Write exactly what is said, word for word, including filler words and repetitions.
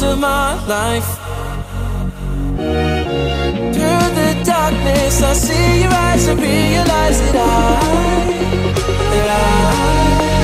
of my life. Through the darkness, I see your eyes and realize that I, that I